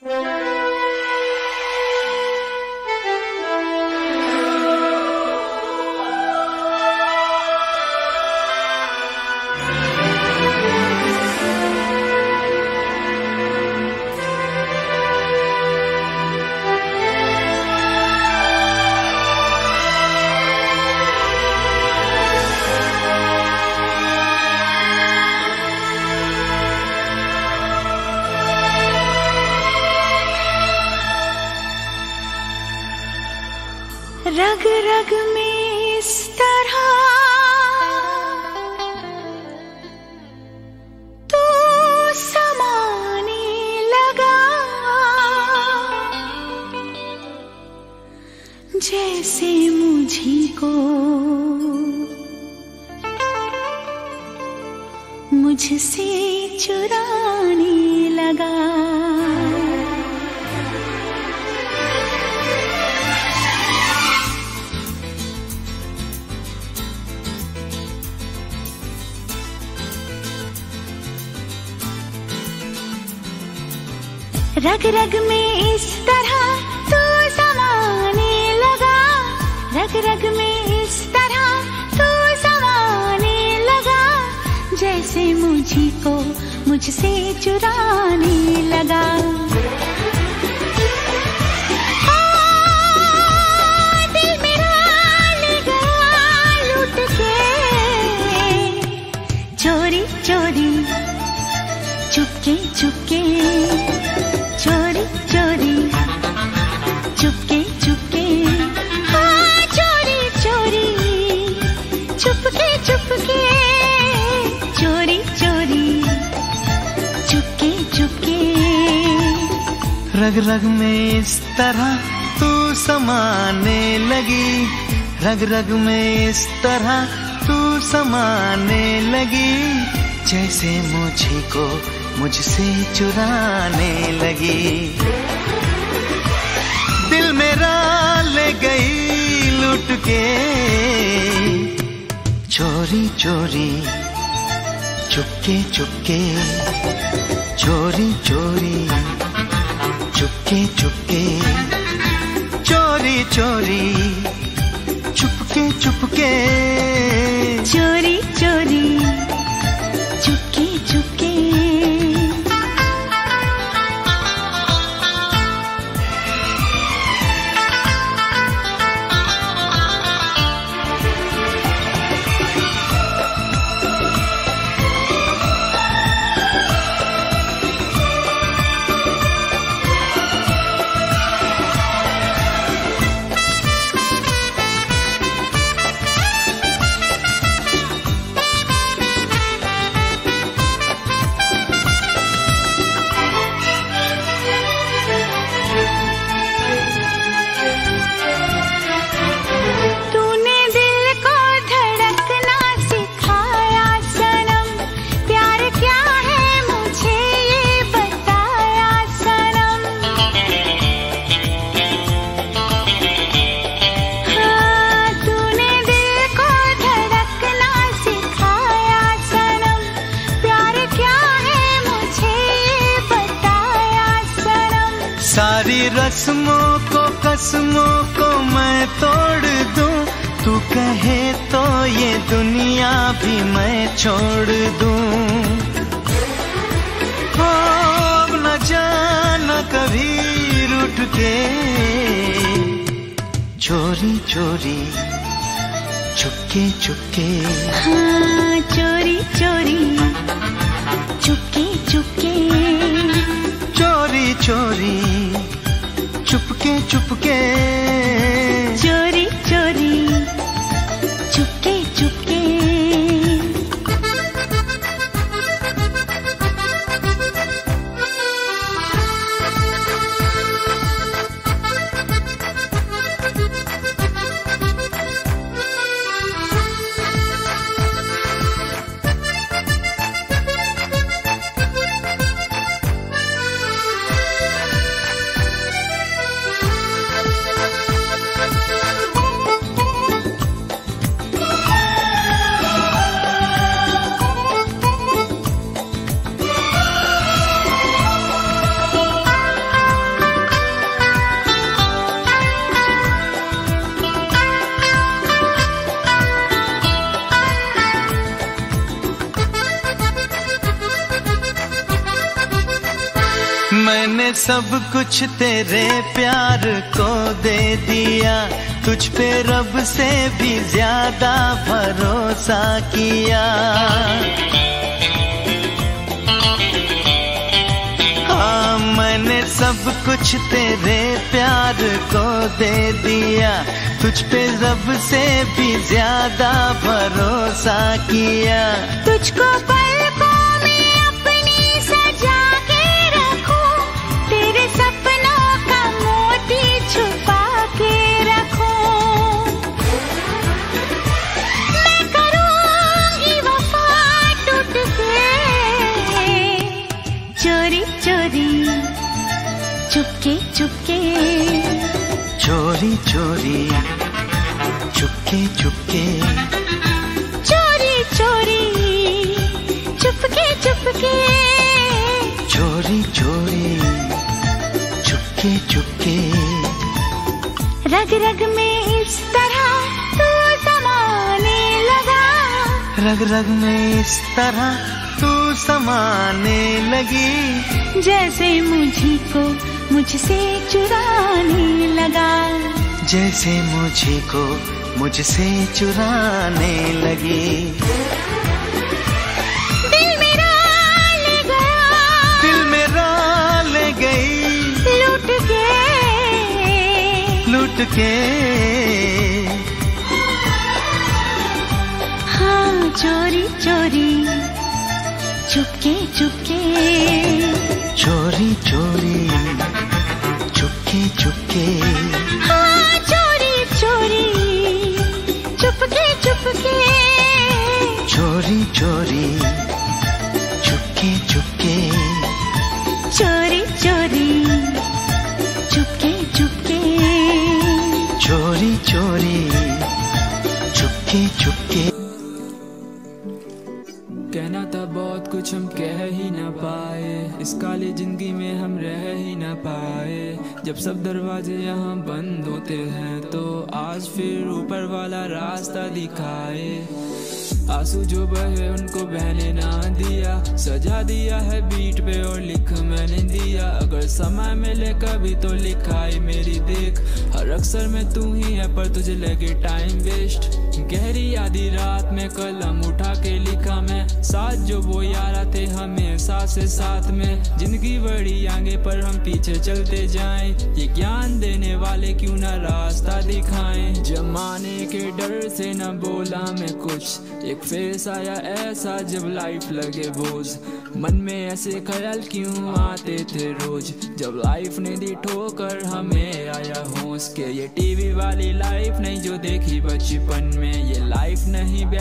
रग रग में इस तरह तू समाने लगा, जैसे मुझी को मुझसे चुराने लगा। रग रग में इस तरह तू समाने लगा, रग रग में इस तरह तू समाने लगा, जैसे मुझी को मुझसे चुराने लगा। दिल मेरा ले गया लूट के, चोरी चोरी चुपके चुपके, चोरी चोरी चुपके चुपके, हाँ चोरी चोरी चुपके चुपके, चोरी चोरी चुपके चुपके। रग रग में इस तरह तू समाने लगी, रग रग में इस तरह तू समाने लगी, जैसे मुझी को मुझसे चुराने लगी। दिल मेरा ले गई लूट के, चोरी चोरी चुपके चुपके, चोरी चोरी चुपके चुपके, चोरी चोरी चुपके चुपके, चोरी चोरी चुपके चुपके। सारी रस्मों को कसमों को मैं तोड़ दूं, तू कहे तो ये दुनिया भी मैं छोड़ दूं। हो अब न जाना कभी रूठ के, चोरी चोरी चुपके चुपके, हाँ चोरी चोरी चुपके चुपके, चोरी चोरी चुपके चुपके, चोरी चोरी चुपके चुपके। मैंने सब कुछ तेरे प्यार को दे दिया, तुझ पे रब से भी ज्यादा भरोसा किया। हाँ, मैंने सब कुछ तेरे प्यार को दे दिया, तुझ पे रब से भी ज्यादा भरोसा किया। तुझको पलकों में अपनी सजा के रखूं, तेरे सपनों का मोती छुपा के रखूं। मैं करूंगी वफा टूट के, चोरी चोरी चुपके चुपके, चोरी चोरी चुपके चुपके, चोरी चोरी चुपके चुपके, चोरी चोरी चुपके चुपके। रग रग में इस तरह तू समाने लगा, रग रग में इस तरह तू समाने लगी, जैसे मुझी को मुझसे चुराने लगा, जैसे मुझे को मुझसे चुराने लगी। दिल मेरा ले गया, दिल मेरा ले गई, लूट के लूट के। हाँ, चोरी चोरी चुपके चुपके, चोरी चोरी चुपके चुपके। हाँ, चोरी चोरी चुपके चुपके, चोरी चोरी चुपके चुपके, चोरी चोरी चुपके चुपके, चोरी चोरी चुपके चुपके। कहना था बहुत कुछ हम कह ही ना पाए, इस काली जिंदगी में हम रह ही ना पाए। जब सब दरवाजे यहाँ बंद होते हैं तो आज फिर ऊपर वाला रास्ता दिखाए। आंसू जो बहे उनको बहने ना दिया, सजा दिया है बीट पे और लिख मैंने दिया। अगर समय मिले कभी तो लिखाई मेरी देख, हर अक्षर में तू ही है पर तुझे लगे टाइम वेस्ट। गहरी आधी रात में कलम उठा के लिखा मैं, साथ जो वो यारा थे हमेशा से साथ में। जिंदगी बड़ी आगे पर हम पीछे चलते जाएं, ये ज्ञान देने वाले क्यों ना रास्ता दिखाएं। जमाने के डर से न बोला मैं कुछ, एक फेस आया ऐसा जब लाइफ लगे बोझ। मन में ऐसे ख्याल क्यों आते थे रोज, जब लाइफ ने दी ठोकर हमें आया होश के। ये टीवी वाली लाइफ नहीं जो देखी बचपन में, ये लाइफ नहीं